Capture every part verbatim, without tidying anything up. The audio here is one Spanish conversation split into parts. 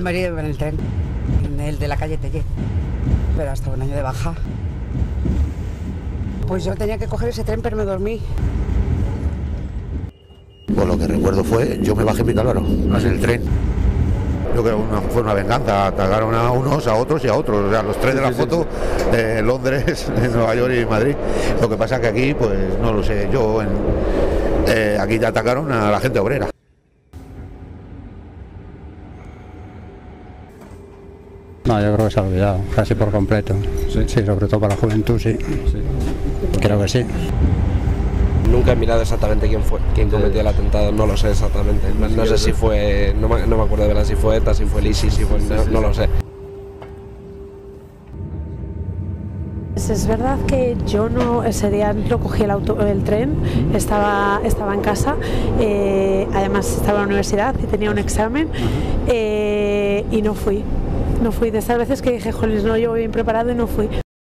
marido iba en el tren, en el de la calle Tellé, pero hasta un año de baja. Pues yo tenía que coger ese tren, pero me dormí. Pues lo que recuerdo fue, yo me bajé en Vicálvaro, en el tren. Yo creo que una, fue una venganza, atacaron a unos, a otros y a otros. O sea, los tres de la foto, de Londres, de Nueva York y Madrid. Lo que pasa que aquí, pues no lo sé, yo en, eh, aquí ya atacaron a la gente obrera. No, yo creo que se ha olvidado, casi por completo. Sí, sí, sobre todo para la juventud, sí. sí. Creo que sí. Nunca he mirado exactamente quién fue, quién cometió el atentado, no lo sé exactamente. No, no sé si fue, no me, no me acuerdo de verdad si fue ETA, si fue el ISIS, si fue, no, no lo sé. Es verdad que yo no, ese día no cogí el, auto, el tren, estaba, estaba en casa, eh, además estaba en la universidad y tenía un examen eh, y no fui. No fui, de esas veces que dije, joder, no, yo voy bien preparado y no fui.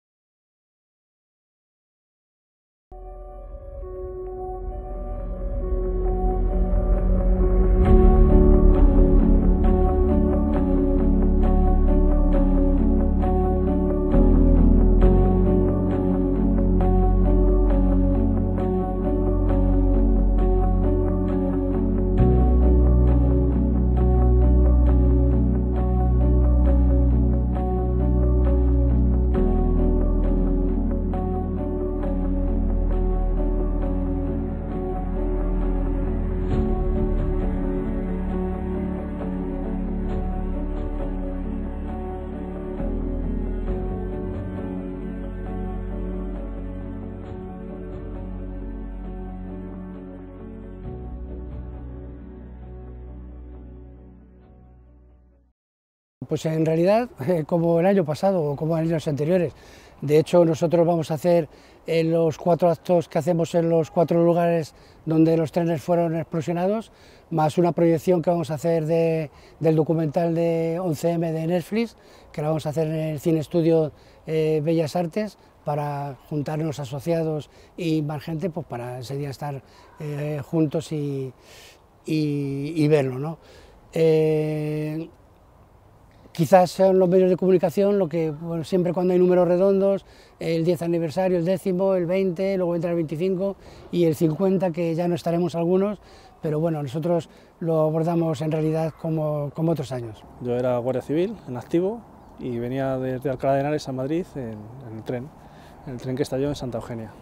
Pues en realidad, eh, como el año pasado o como en años anteriores. De hecho, nosotros vamos a hacer eh, los cuatro actos que hacemos en los cuatro lugares donde los trenes fueron explosionados, más una proyección que vamos a hacer de, del documental de once eme de Netflix, que la vamos a hacer en el Cine Estudio eh, Bellas Artes, para juntarnos asociados y más gente, pues para ese día estar eh, juntos y, y, y verlo, ¿no? Eh, Quizás sean los medios de comunicación lo que, bueno, siempre cuando hay números redondos, el diez aniversario, el décimo, el veinte, luego entra el veinticinco y el cincuenta, que ya no estaremos algunos, pero bueno, nosotros lo abordamos en realidad como, como otros años. Yo era guardia civil en activo y venía desde Alcalá de Henares a Madrid en, en el tren, en el tren que estalló en Santa Eugenia.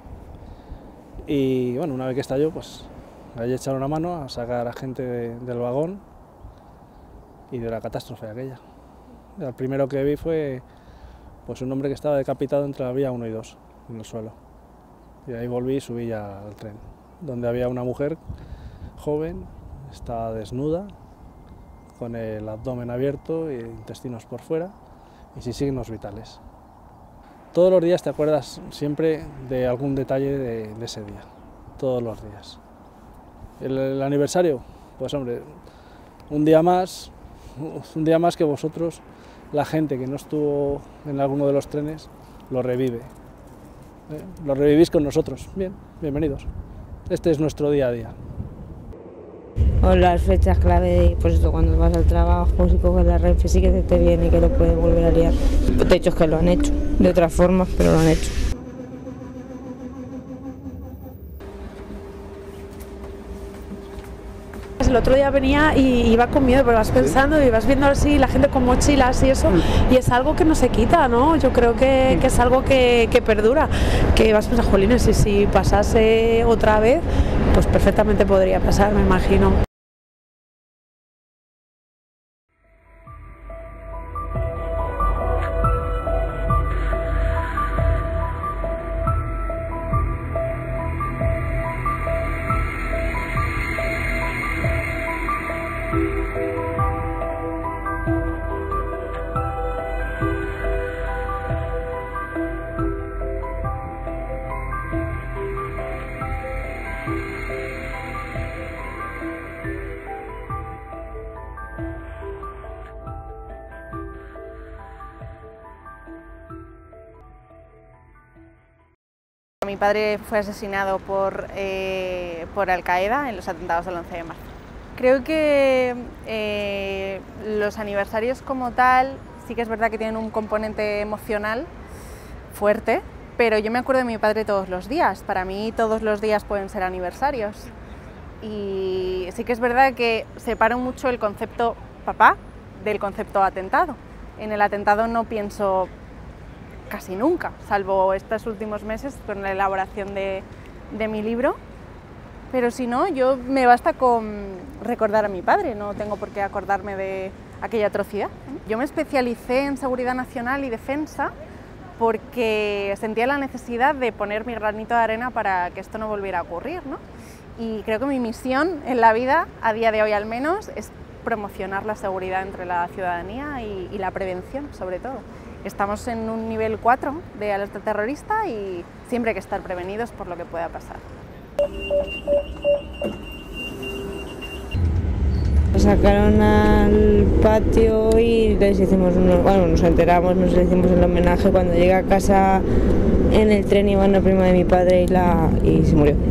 Y bueno, una vez que estalló, pues ahí echaron una mano a sacar a gente de, del vagón y de la catástrofe aquella. El primero que vi fue pues un hombre que estaba decapitado entre la vía uno y dos, en el suelo. Y ahí volví y subí ya al tren, donde había una mujer joven, estaba desnuda, con el abdomen abierto y intestinos por fuera y sin signos vitales. Todos los días te acuerdas siempre de algún detalle de, de ese día, todos los días. El, el aniversario, pues hombre, un día más, un día más que vosotros, la gente que no estuvo en alguno de los trenes, lo revive. ¿Eh? Lo revivís con nosotros. Bien, bienvenidos. Este es nuestro día a día. O las fechas clave de, pues esto, cuando vas al trabajo, si coges la Renfe, sí que se te viene y que lo puedes volver a liar. De hecho es que lo han hecho, de otras formas, pero lo han hecho. El otro día venía y iba con miedo, pero vas pensando y vas viendo así la gente con mochilas y eso, y es algo que no se quita, ¿no? Yo creo que, que es algo que, que perdura, que vas pensando, jolines, y si pasase otra vez, pues perfectamente podría pasar, me imagino. Mi padre fue asesinado por, eh, por Al Qaeda en los atentados del once de marzo. Creo que eh, los aniversarios como tal sí que es verdad que tienen un componente emocional fuerte, pero yo me acuerdo de mi padre todos los días. Para mí todos los días pueden ser aniversarios. Y sí que es verdad que separo mucho el concepto papá del concepto atentado. En el atentado no pienso casi nunca, salvo estos últimos meses con la elaboración de, de mi libro. Pero si no, yo me basta con recordar a mi padre, no tengo por qué acordarme de aquella atrocidad. Yo me especialicé en seguridad nacional y defensa porque sentía la necesidad de poner mi granito de arena para que esto no volviera a ocurrir, ¿no? Y creo que mi misión en la vida, a día de hoy al menos, es promocionar la seguridad entre la ciudadanía y, y la prevención, sobre todo. Estamos en un nivel cuatro de alerta terrorista y siempre hay que estar prevenidos por lo que pueda pasar. Sacaron al patio y les hicimos unos, bueno, nos enteramos, nos hicimos el homenaje. Cuando llegué a casa en el tren iba una prima de mi padre y, la, y se murió.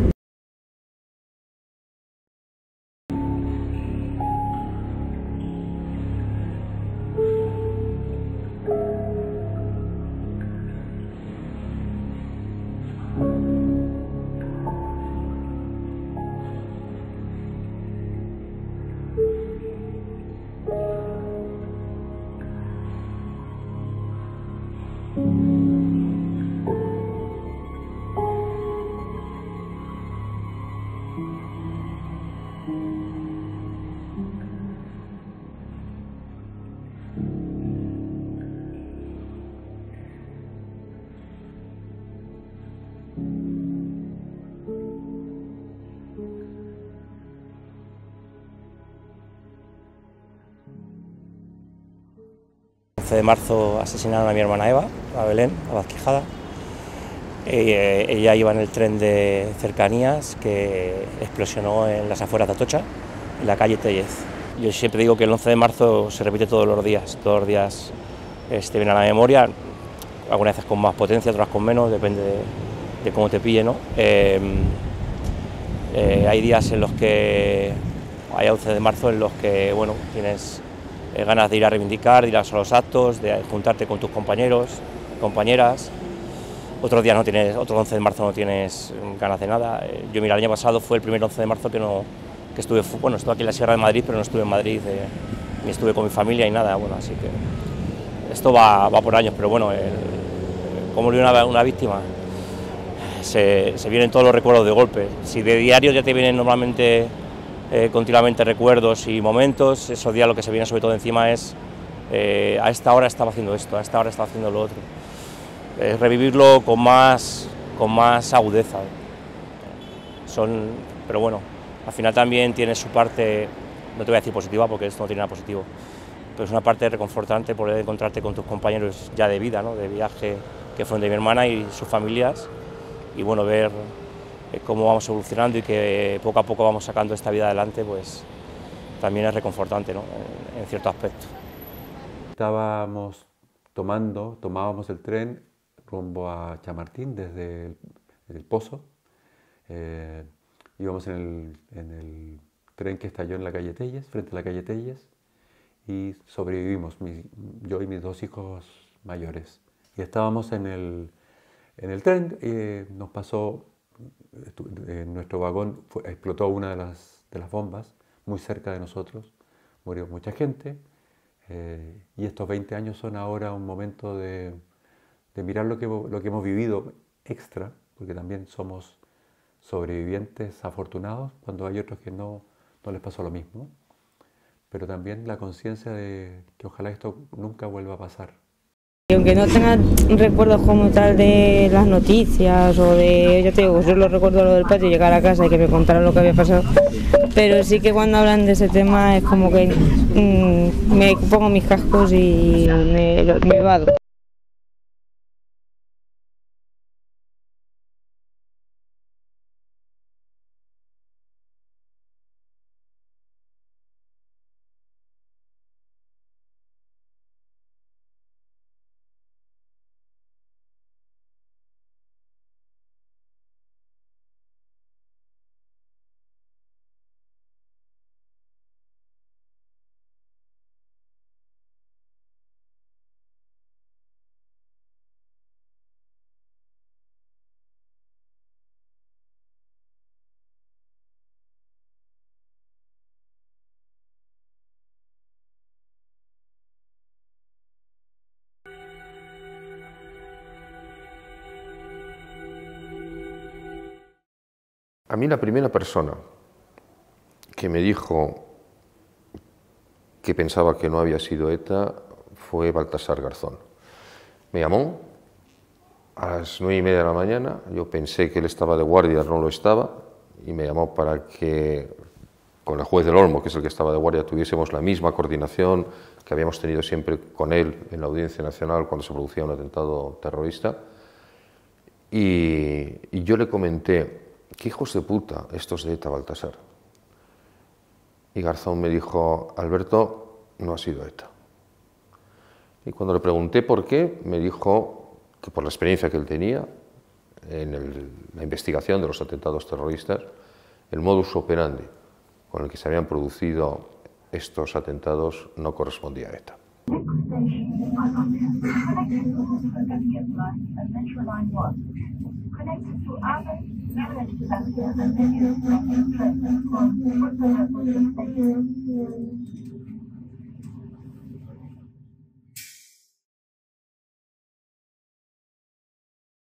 El once de marzo asesinaron a mi hermana Eva, a Belén, a Vaz Quijada. Eh, ella iba en el tren de cercanías que explosionó en las afueras de Atocha, en la calle Tellez. Yo siempre digo que el once de marzo se repite todos los días, todos los días este, viene a la memoria, algunas veces con más potencia, otras con menos, depende de, de cómo te pille, ¿no? Eh, eh, hay días en los que, hay once de marzo en los que, bueno, tienes eh, ganas de ir a reivindicar, de ir a los actos, de juntarte con tus compañeros, compañeras. Otros días no tienes, otro once de marzo no tienes ganas de nada. Yo, mira, el año pasado fue el primer once de marzo que no, que estuve, bueno, estuve aquí en la Sierra de Madrid, pero no estuve en Madrid, eh, ni estuve con mi familia y nada, bueno, así que esto va, va por años, pero bueno, el, como murió una, una víctima, se, se vienen todos los recuerdos de golpe. Si de diario ya te vienen normalmente eh, continuamente recuerdos y momentos, esos días lo que se viene sobre todo encima es eh, a esta hora estaba haciendo esto, a esta hora estaba haciendo lo otro. Es revivirlo con más, con más agudeza. Son, pero bueno, al final también tiene su parte, no te voy a decir positiva porque esto no tiene nada positivo, pero es una parte reconfortante poder encontrarte con tus compañeros ya de vida, ¿no? De viaje, que fueron de mi hermana y sus familias, y bueno, ver cómo vamos evolucionando y que poco a poco vamos sacando esta vida adelante, pues también es reconfortante, ¿no? En, en cierto aspecto. Estábamos tomando, tomábamos el tren rumbo a Chamartín desde el, el Pozo. Eh, íbamos en el, en el tren que estalló en la calle Tellez, frente a la calle Tellez, y sobrevivimos, mi, yo y mis dos hijos mayores. Y estábamos en el, en el tren, y nos pasó, en nuestro vagón fue, explotó una de las, de las bombas muy cerca de nosotros, murió mucha gente, eh, y estos veinte años son ahora un momento de, de mirar lo que, lo que hemos vivido extra, porque también somos sobrevivientes afortunados cuando hay otros que no, no les pasó lo mismo, pero también la conciencia de que ojalá esto nunca vuelva a pasar. Y aunque no tenga recuerdos como tal de las noticias o de, yo te digo, yo lo recuerdo lo del patio, llegar a casa y que me contaran lo que había pasado, pero sí que cuando hablan de ese tema es como que mmm, me pongo mis cascos y me, me evado. A mí la primera persona que me dijo que pensaba que no había sido ETA fue Baltasar Garzón. Me llamó a las nueve y media de la mañana, yo pensé que él estaba de guardia, no lo estaba, y me llamó para que con el juez del Olmo, que es el que estaba de guardia, tuviésemos la misma coordinación que habíamos tenido siempre con él en la Audiencia Nacional cuando se producía un atentado terrorista. Y, y yo le comenté, ¿qué hijos de puta estos de ETA, Baltasar? Y Garzón me dijo, Alberto, no ha sido ETA. Y cuando le pregunté por qué, me dijo que por la experiencia que él tenía en el, la investigación de los atentados terroristas, el modus operandi con el que se habían producido estos atentados no correspondía a ETA. Connected to